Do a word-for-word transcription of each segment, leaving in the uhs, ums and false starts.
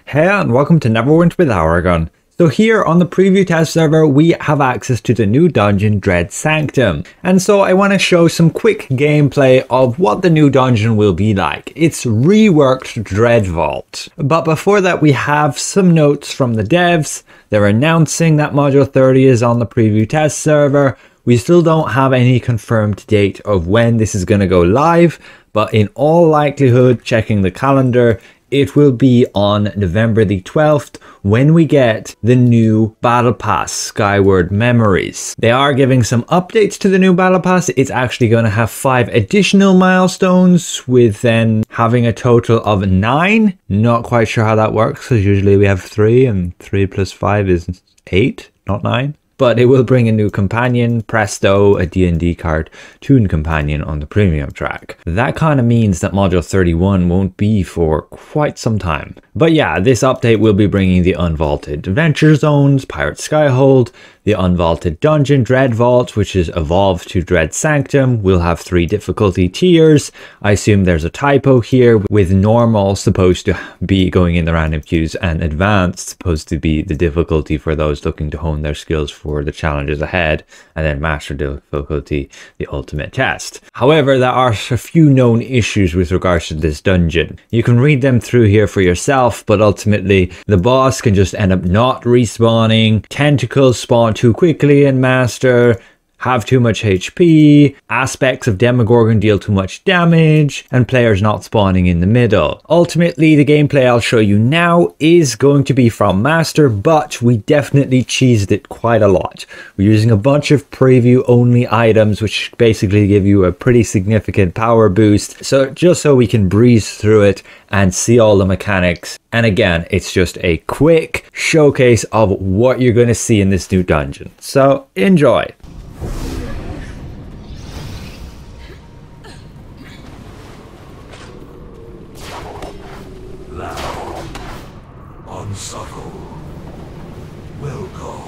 Hey and welcome to Neverwinter with Aragon. So here on the preview test server we have access to the new dungeon Dread Sanctum, and so I want to show some quick gameplay of what the new dungeon will be like. It's reworked Dread Vault, but before that we have some notes from the devs. They're announcing that module thirty is on the preview test server. We still don't have any confirmed date of when this is going to go live, but in all likelihood, checking the calendar, it will be on November the twelfth when we get the new Battle Pass, Skyward Memories. They are giving some updates to the new Battle Pass. It's actually going to have five additional milestones, with then having a total of nine. Not quite sure how that works, because usually we have three, and three plus five is eight, not nine. But it will bring a new companion, Presto, a D and D cartoon companion on the premium track. That kind of means that module thirty-one won't be for quite some time. But yeah, this update will be bringing the unvaulted adventure zones, Pirate Skyhold, the unvaulted dungeon Dread Vault, which is evolved to Dread Sanctum. We'll have three difficulty tiers. I assume there's a typo here, with normal supposed to be going in the random queues and advanced supposed to be the difficulty for those looking to hone their skills for the challenges ahead, and then master difficulty, the ultimate test. However, there are a few known issues with regards to this dungeon. You can read them through here for yourself, but ultimately the boss can just end up not respawning, tentacles spawn too quickly in master, have too much H P, aspects of Demogorgon deal too much damage, and players not spawning in the middle. Ultimately, the gameplay I'll show you now is going to be from Master, but we definitely cheesed it quite a lot. We're using a bunch of preview only items, which basically give you a pretty significant power boost, so just so we can breeze through it and see all the mechanics. And again, it's just a quick showcase of what you're going to see in this new dungeon. So enjoy! Loud, unsubtle, will go.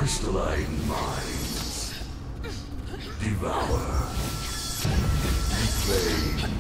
crystalline minds. Devour. Reclaim.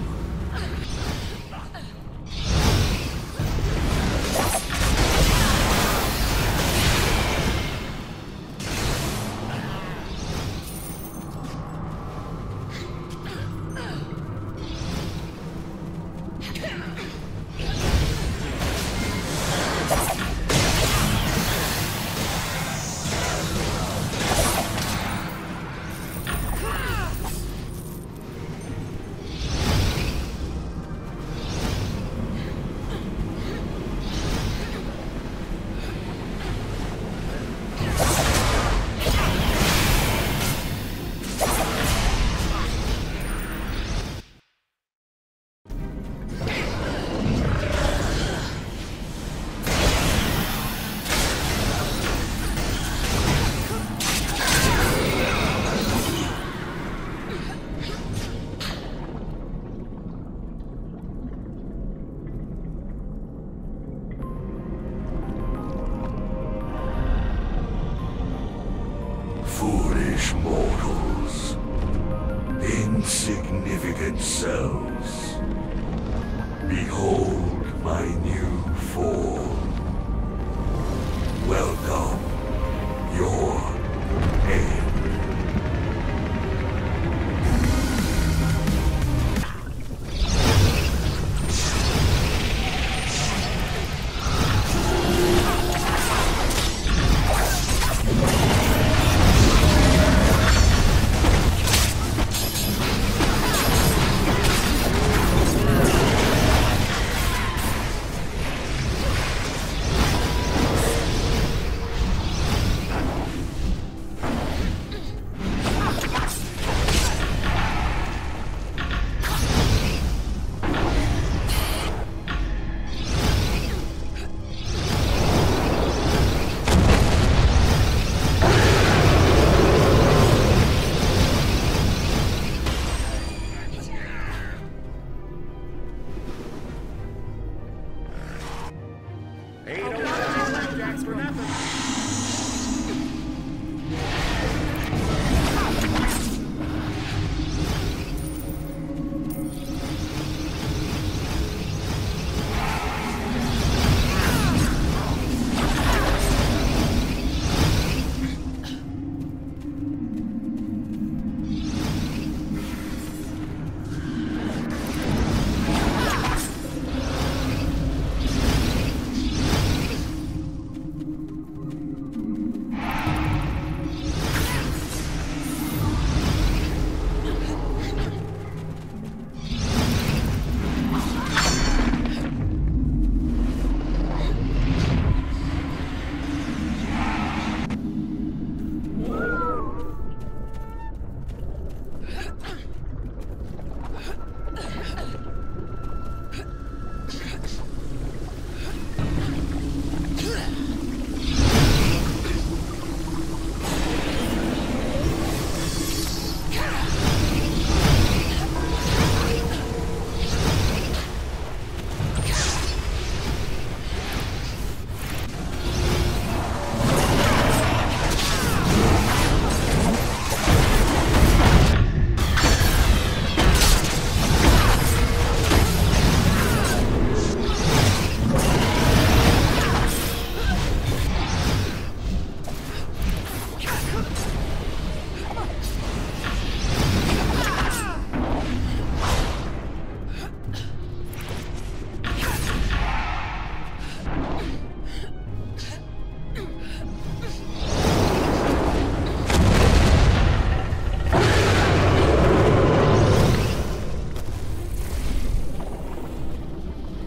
Foolish mortals, insignificant cells, behold my new form. Welcome your end.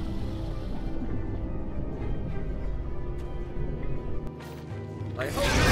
I hope